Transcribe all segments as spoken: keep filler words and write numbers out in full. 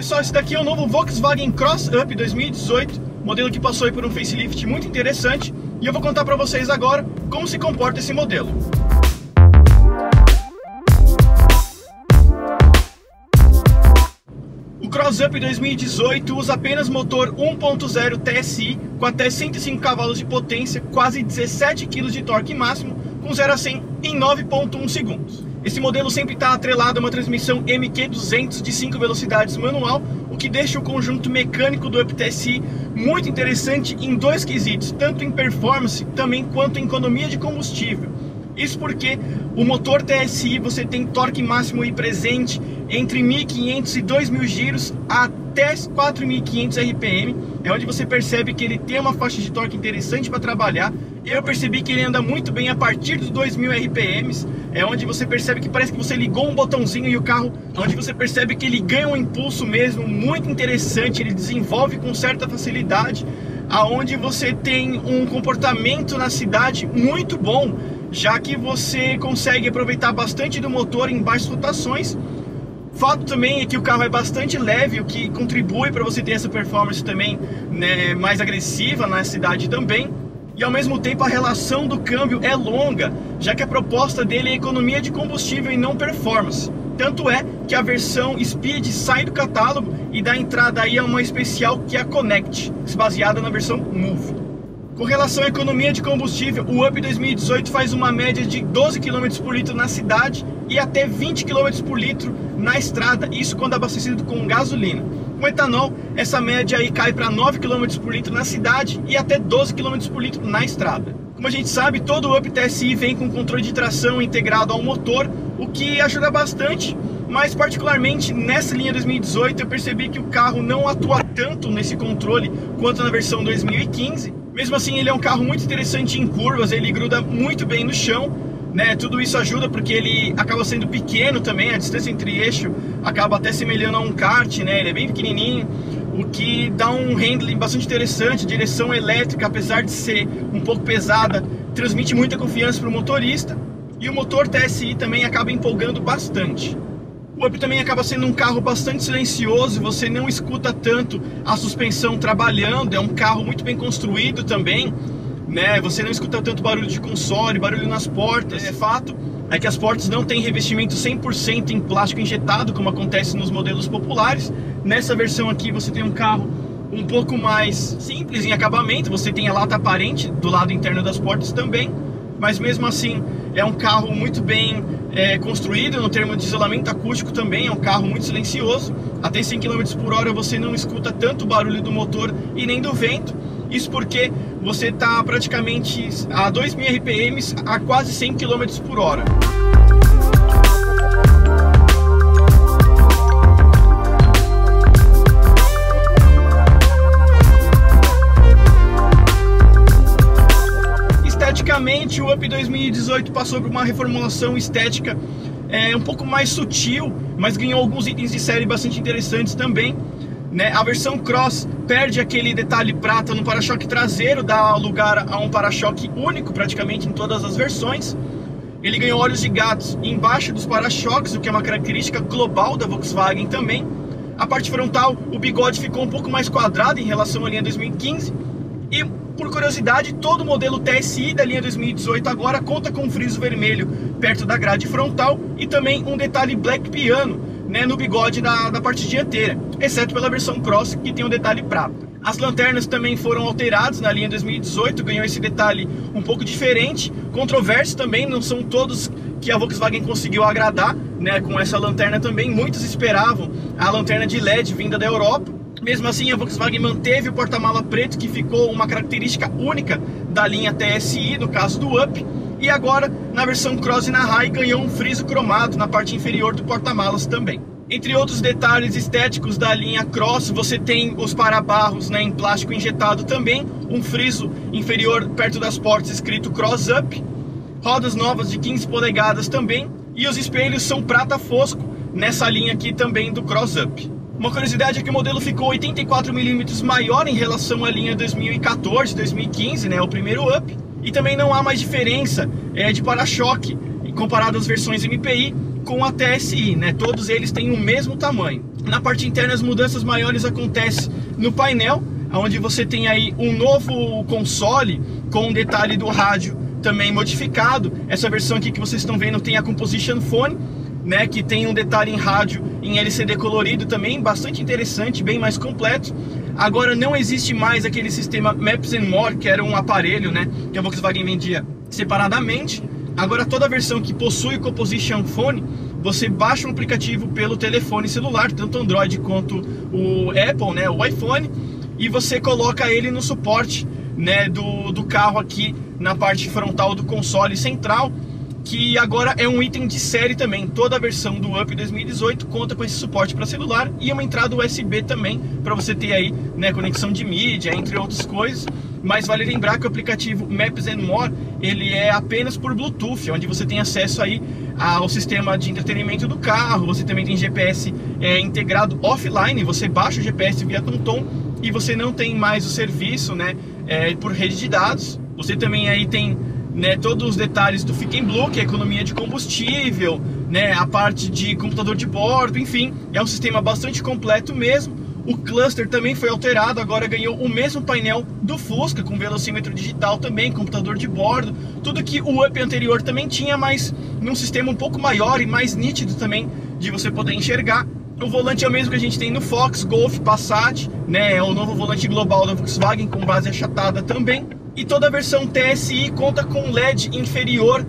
pessoal, esse daqui é o novo Volkswagen Cross Up dois mil e dezoito, modelo que passou aí por um facelift muito interessante, e eu vou contar para vocês agora como se comporta esse modelo. O Cross Up dois mil e dezoito usa apenas motor um ponto zero T S I com até cento e cinco cavalos de potência, quase dezessete quilos de torque máximo, com zero a cem em nove ponto um segundos. Esse modelo sempre está atrelado a uma transmissão M Q duzentos de cinco velocidades manual, o que deixa o conjunto mecânico do Up T S I muito interessante em dois quesitos, tanto em performance também quanto em economia de combustível. Isso porque o motor T S I você tem torque máximo aí presente entre mil e quinhentos e dois mil giros até quatro mil e quinhentos R P M, é onde você percebe que ele tem uma faixa de torque interessante para trabalhar. Eu percebi que ele anda muito bem a partir dos dois mil R P Ms, é onde você percebe que parece que você ligou um botãozinho e o carro, onde você percebe que ele ganha um impulso mesmo muito interessante, ele desenvolve com certa facilidade, aonde você tem um comportamento na cidade muito bom, já que você consegue aproveitar bastante do motor em baixas rotações. Fato também é que o carro é bastante leve, o que contribui para você ter essa performance também, né, mais agressiva na cidade também. E ao mesmo tempo a relação do câmbio é longa, já que a proposta dele é economia de combustível e não performance. Tanto é que a versão Speed sai do catálogo e dá entrada aí a uma especial que é a Connect, baseada na versão Move. Com relação à economia de combustível, o Up dois mil e dezoito faz uma média de doze quilômetros por litro na cidade e até vinte quilômetros por litro na estrada, isso quando abastecido com gasolina. Com etanol, essa média aí cai para nove quilômetros por litro na cidade e até doze quilômetros por litro na estrada. Como a gente sabe, todo o Up T S I vem com controle de tração integrado ao motor, o que ajuda bastante, mas particularmente nessa linha dois mil e dezoito eu percebi que o carro não atua tanto nesse controle quanto na versão dois mil e quinze. Mesmo assim, ele é um carro muito interessante em curvas, ele gruda muito bem no chão, né? Tudo isso ajuda porque ele acaba sendo pequeno também, a distância entre eixo acaba até semelhando a um kart, né? Ele é bem pequenininho, o que dá um handling bastante interessante. Direção elétrica, apesar de ser um pouco pesada, transmite muita confiança para o motorista, e o motor T S I também acaba empolgando bastante. O Up também acaba sendo um carro bastante silencioso, você não escuta tanto a suspensão trabalhando, é um carro muito bem construído também, né? Você não escuta tanto barulho de console, barulho nas portas. É fato é que as portas não têm revestimento cem por cento em plástico injetado, como acontece nos modelos populares. Nessa versão aqui você tem um carro um pouco mais simples em acabamento, você tem a lata aparente do lado interno das portas também, mas mesmo assim é um carro muito bem é, construído no termo de isolamento acústico também, é um carro muito silencioso. Até cem quilômetros por hora você não escuta tanto o barulho do motor e nem do vento, isso porque você está praticamente a dois mil R P Ms a quase cem quilômetros por hora. Esteticamente, o Up dois mil e dezoito passou por uma reformulação estética é, um pouco mais sutil, mas ganhou alguns itens de série bastante interessantes também, né? A versão Cross perde aquele detalhe prata no para-choque traseiro, dá lugar a um para-choque único praticamente em todas as versões. Ele ganhou olhos de gato embaixo dos para-choques, o que é uma característica global da Volkswagen também. A parte frontal, o bigode ficou um pouco mais quadrado em relação à linha dois mil e quinze. E, por curiosidade, todo o modelo T S I da linha dois mil e dezoito agora conta com um friso vermelho perto da grade frontal e também um detalhe black piano, né, no bigode da, da parte dianteira, exceto pela versão Cross, que tem um detalhe prata. As lanternas também foram alteradas na linha dois mil e dezoito, ganhou esse detalhe um pouco diferente, controverso também, não são todos que a Volkswagen conseguiu agradar, né, com essa lanterna também. Muitos esperavam a lanterna de L E D vinda da Europa. Mesmo assim, a Volkswagen manteve o porta-mala preto, que ficou uma característica única da linha T S I, no caso do Up. E agora, na versão Cross e na High, ganhou um friso cromado na parte inferior do porta-malas também. Entre outros detalhes estéticos da linha Cross, você tem os para-barros, né, em plástico injetado também, um friso inferior perto das portas escrito Cross Up, rodas novas de quinze polegadas também, e os espelhos são prata fosco nessa linha aqui também do Cross Up. Uma curiosidade é que o modelo ficou oitenta e quatro milímetros maior em relação à linha dois mil e quatorze, dois mil e quinze, né, o primeiro Up, e também não há mais diferença é, de para-choque comparado às versões M P I, com a T S I, né? Todos eles têm o mesmo tamanho. Na parte interna, as mudanças maiores acontecem no painel, onde você tem aí um novo console com um detalhe do rádio também modificado. Essa versão aqui que vocês estão vendo tem a Composition Phone, né, que tem um detalhe em rádio em L C D colorido também, bastante interessante, bem mais completo. Agora não existe mais aquele sistema Maps and More, que era um aparelho, né, que a Volkswagen vendia separadamente. Agora toda a versão que possui o Composition Phone, você baixa um aplicativo pelo telefone celular, tanto Android quanto o Apple, né, o iPhone, e você coloca ele no suporte, né, do, do carro aqui na parte frontal do console central, que agora é um item de série também. Toda a versão do Up dois mil e dezoito conta com esse suporte para celular e uma entrada U S B também, para você ter aí, né, conexão de mídia, entre outras coisas. Mas vale lembrar que o aplicativo Maps and More, ele é apenas por Bluetooth, onde você tem acesso aí ao sistema de entretenimento do carro. Você também tem G P S é, integrado offline, você baixa o G P S via TomTom e você não tem mais o serviço, né, é, por rede de dados. Você também aí tem, né, todos os detalhes do Fica em Blue, que é a economia de combustível, né, a parte de computador de bordo, enfim, é um sistema bastante completo mesmo. O cluster também foi alterado, agora ganhou o mesmo painel do Fusca, com velocímetro digital também, computador de bordo, tudo que o Up anterior também tinha, mas num sistema um pouco maior e mais nítido também de você poder enxergar. O volante é o mesmo que a gente tem no Fox, Golf, Passat, né, é o novo volante global da Volkswagen com base achatada também. E toda a versão T S I conta com L E D inferior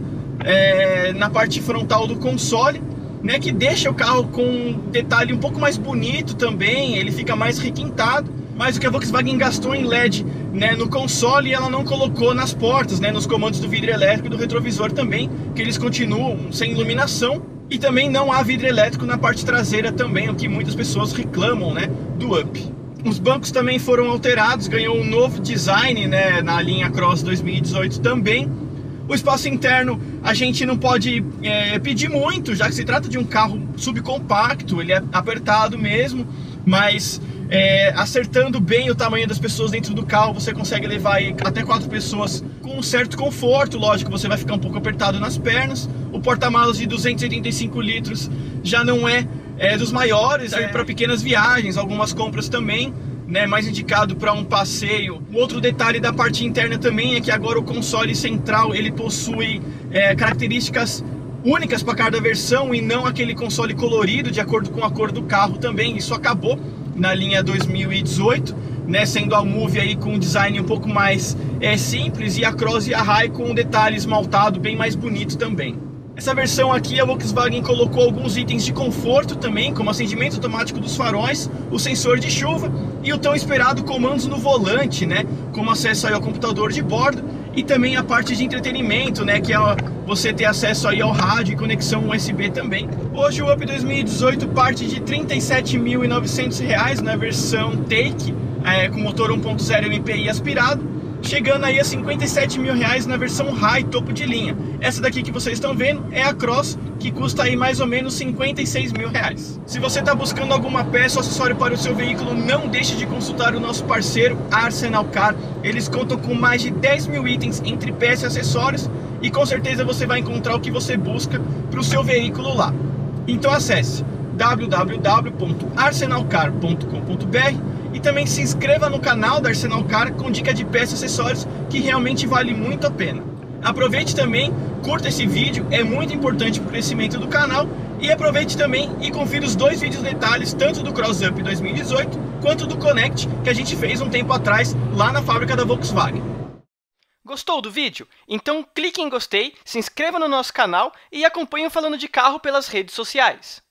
é, na parte frontal do console, né, que deixa o carro com um detalhe um pouco mais bonito também, ele fica mais requintado. Mas o que a Volkswagen gastou em L E D, né, no console, ela não colocou nas portas, né, nos comandos do vidro elétrico e do retrovisor também, que eles continuam sem iluminação. E também não há vidro elétrico na parte traseira também, o que muitas pessoas reclamam, né, do Up. Os bancos também foram alterados, ganhou um novo design, né, na linha Cross dois mil e dezoito também. O espaço interno a gente não pode é, pedir muito, já que se trata de um carro subcompacto, ele é apertado mesmo, mas é, acertando bem o tamanho das pessoas dentro do carro, você consegue levar aí até quatro pessoas com um certo conforto. Lógico, você vai ficar um pouco apertado nas pernas. O porta-malas de duzentos e oitenta e cinco litros já não é, é dos maiores, é para pequenas viagens, algumas compras também, né, mais indicado para um passeio. O outro detalhe da parte interna também é que agora o console central ele possui é, características únicas para cada versão e não aquele console colorido de acordo com a cor do carro também. Isso acabou na linha dois mil e dezoito, né, sendo a Move aí com um design um pouco mais é, simples e a Cross e a High com um detalhe esmaltado bem mais bonito também. Essa versão aqui a Volkswagen colocou alguns itens de conforto também, como acendimento automático dos faróis, o sensor de chuva e o tão esperado comandos no volante, né, como acesso aí ao computador de bordo e também a parte de entretenimento, né, que é você ter acesso aí ao rádio e conexão U S B também. Hoje o Up dois mil e dezoito parte de trinta e sete mil e novecentos reais na versão Take, é, com motor um ponto zero M P I aspirado, chegando aí a cinquenta e sete mil reais na versão High, topo de linha. Essa daqui que vocês estão vendo é a Cross, que custa aí mais ou menos cinquenta e seis mil reais. Se você está buscando alguma peça ou acessório para o seu veículo, não deixe de consultar o nosso parceiro Arsenal Car. Eles contam com mais de dez mil itens entre peças e acessórios e com certeza você vai encontrar o que você busca para o seu veículo lá. Então acesse w w w ponto arsenal car ponto com ponto b r e também se inscreva no canal da Arsenal Car com dica de peças e acessórios que realmente vale muito a pena. Aproveite também, curta esse vídeo, é muito importante para o crescimento do canal, e aproveite também e confira os dois vídeos detalhes, tanto do Cross Up dois mil e dezoito quanto do Connect, que a gente fez um tempo atrás lá na fábrica da Volkswagen. Gostou do vídeo? Então clique em gostei, se inscreva no nosso canal e acompanhe o Falando de Carro pelas redes sociais.